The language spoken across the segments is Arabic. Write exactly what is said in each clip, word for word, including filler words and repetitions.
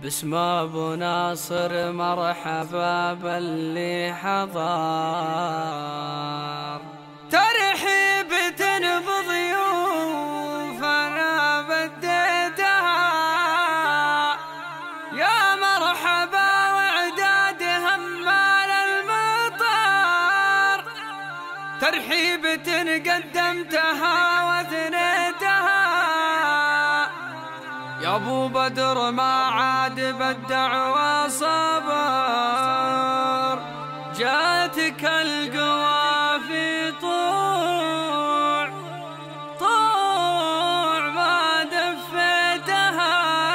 باسم ابو ناصر مرحبا باللي حضر، ترحيبة بضيوف انا بديتها، يا مرحبا واعداد همال المطر، ترحيبة قدمتها واثنيتها، يا ابو بدر ما عاد بالدعوى صبر، جاتك القوى في طوع طوع ما دفيتها.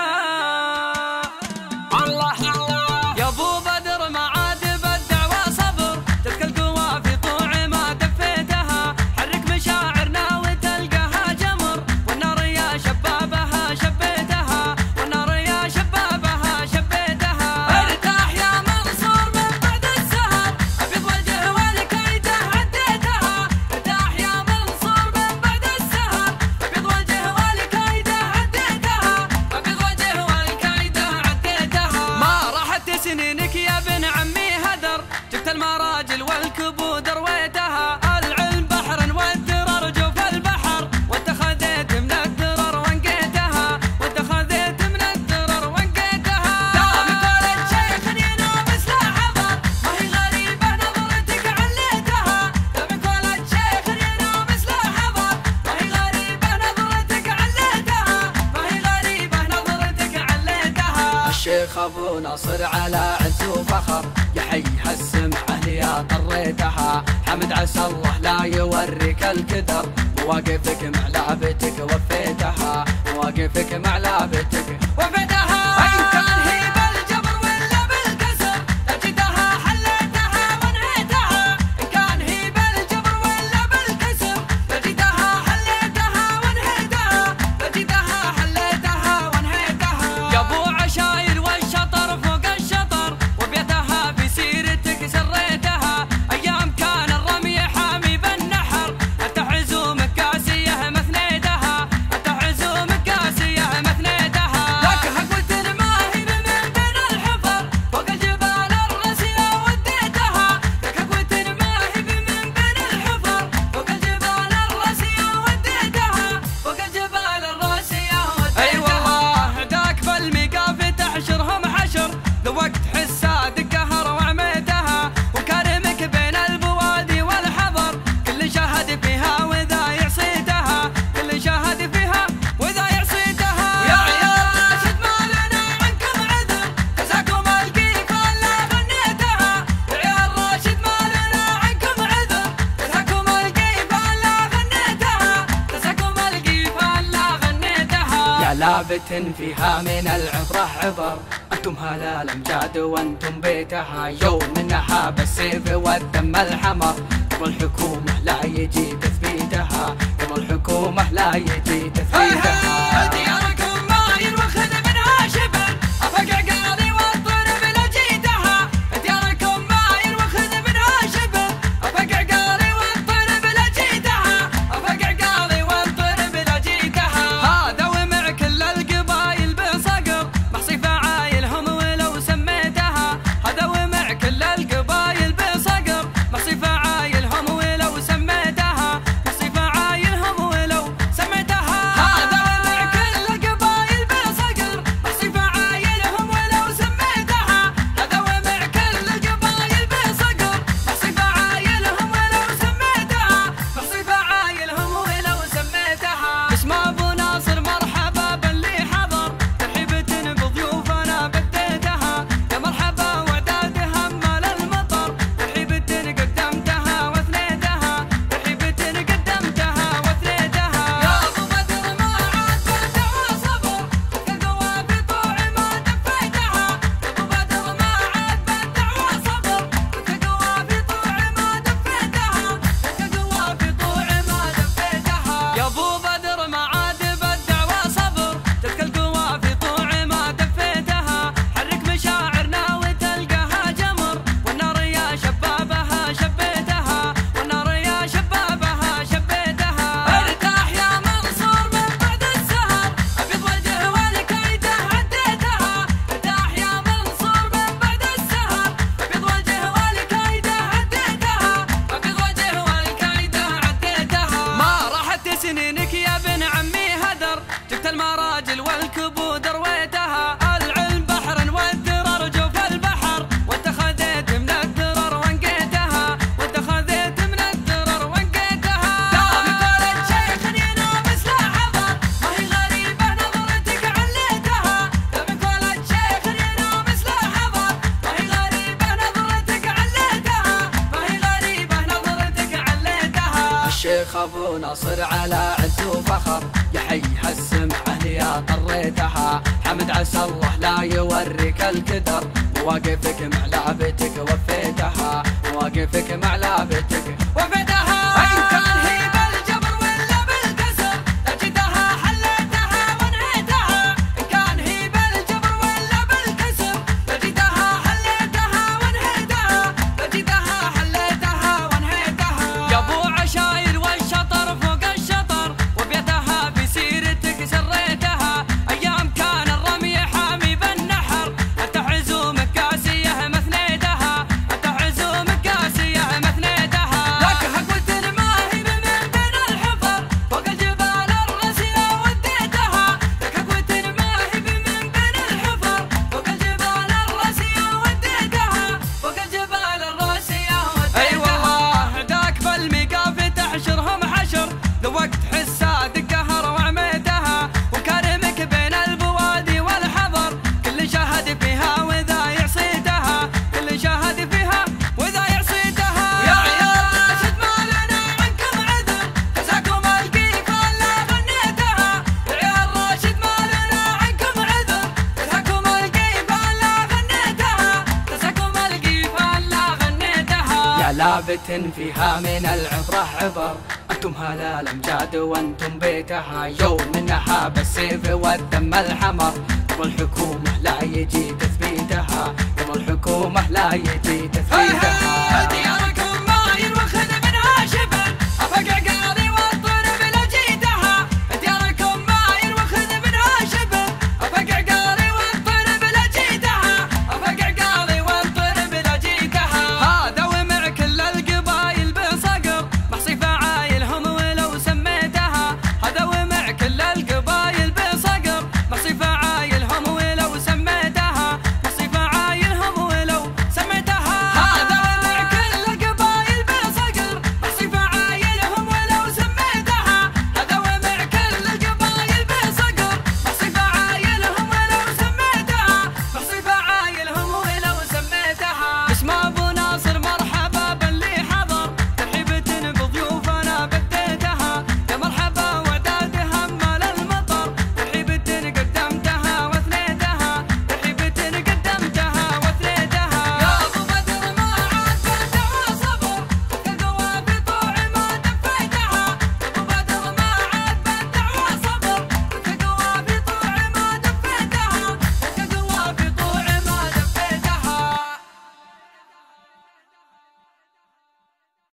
الله الله يا ابو بدر ما عاد بالدعوى صبر، تلك القوى في طوع ما دفيتها، حرك مشاعرنا وتلقاها جمر، والنار يا شبابها شبيتها، والنار يا شبابها شبيتها. ارتاح يا منصور من بعد السهر، ابيض وجه والكيده عديتها، ارتاح يا منصور من بعد السهر، ابيض وجه والكيده عديتها، ابيض وجه والكيده عديتها. ما راحت سنينك يا ابن عمي هدر، جبت المراجل والكبود رويتها، العلم بحر والدرر جوف البحر، وانت خذيت من الدرر وانقيتها، وانت خذيت من الدرر وانقيتها. دام قولت شيخ ينام مثل حضر، ما هي غريبة نظرتك عليتها، دام قولت شيخ ينام مثل حضر، ما هي غريبة نظرتك عليتها، ما هي غريبة نظرتك عليتها. الشيخ ابو ناصر على عز وفخر، يحيي هالسمعة يا طريتها، حمد عسى الله لا يوريك الكدر، مواقفك مع لعبتك وفيتها، مواقفك مع لعبتك وفيتها. ان كان هي بالجبر ولا بالكسر، لجدها حليتها وانهيتها، ان كان هي بالجبر ولا بالكسر، لجدها حليتها وانهيتها، لجدها حليتها وانهيتها. يا ابو عشاير والشطر فوق الشطر، وبيتها في سيرتك سريتها، ايام كان الرمي حامي بالنحر، انت عزومك قاسيه مثنيتها، انت عزومك قاسيه مثنيتها. لك حقوة الماهب من بين الحفر، فوق الجبال الراسيه وديتها، لك حقوة الماهب من بين الحفر، فوق الجبال الراسيه وديتها، فوق الجبال الراسيه وديتها. اي والله ذاك بالميقاف تحشرهم حشر، ذوقت حسادك قهر وعميتها، وكرمك بين البوادي والحضر، كل شاهد فيها واذا يعصيتها، كل شاهد فيها واذا يعصيتها. يا عيال راشد ما لنا عنكم عذر، كساكم القيف الا غنيتها، يا عيال راشد ما لنا عنكم عذر، كساكم القيف الا غنيتها، كساكم القيف الا غنيتها. يا لابت فيها من العبره عبر، انتم هلا الامجاد وانتم بيتها، يوم منها بالسيف والدم الحمر، قبل الحكومه لا يجي تثبيتها، قبل الحكومه لا يجي تثبيتها. دياركم ما ينوخذ منها شبر، افقع قاضي والضرب لجيتها، دياركم ما ينوخذ منها شبر، افقع قاضي والضرب لجيتها، افقع قاضي والضرب لجيتها. هذا ومع كل القبايل بصقر، محصي فعايلهم ولو سميتها، هذا ومع كل القبايل بصقر، محصي فعايلهم ولو سميتها، محصي فعايلهم ولو سميتها. هذا ومع كل المراجل والكبود رويتها، العلم بحر والدرر جوف البحر، وانت خذيت من الدرر وانقيتها، وانت خذيت من الدرر وانقيتها. دام قولت شيخ ينام مثل حضر، ما هي غريبة نظرتك عليتها. دام قولت شيخ ينام مثل حضر، ما هي غريبة نظرتك عليتها، ما هي غريبة نظرتك عليتها. الشيخ ابو ناصر على عز وفخر، يحيي هالسمعه يا طريتها. حمد عسى الله لا يوريك الكدر، مواقفك مع لعبتك وفيتها، مواقفك مع لعبتك وفيتها. إن كان هي بالجبر ولا بالكسر، لجدها حليتها وانهيتها. إن كان هي بالجبر ولا بالكسر، لجدها حليتها وانهيتها، لجدها حليتها وانهيتها. يا ابو عشاير والشطر فوق الشطر، وبيتها بسيرتك سريتها. ايام كان الرمي حامي بالنحر، انت عزومك قاسيه مثنيتها، انت عزومك قاسيه مثنيتها. لك حقوة ما هي من بين الحفر، فوق الجبال الراسيه وديتها. لك حقوة ما هي من بين الحفر، فوق الجبال الراسيه وديتها، فوق الجبال الراسيه وديتها. اي والله ذاك بالميقاف تحشرهم حشر، ذوقت حسادك قهر وعميتها. وكرمك بين البوادي والحضر، كل شهد فيها واذا يعصيتها، كل شهد فيها واذا يعصيتها. يا عيال راشد ما لنا عنكم عذر، كساكم الكيف الا غنيتها. يا عيال راشد ما لنا عنكم عذر، كساكم الكيف الا غنيتها، كساكم الكيف الا غنيتها. يا لعبة فيها من العبرة عبر، انتم هلا الامجاد وانتم بيتها. يوم منها بالسيف والدم الحمر، قبل الحكومة لا يجي تثبيتها، قبل الحكومة لا يجي تثبيتها.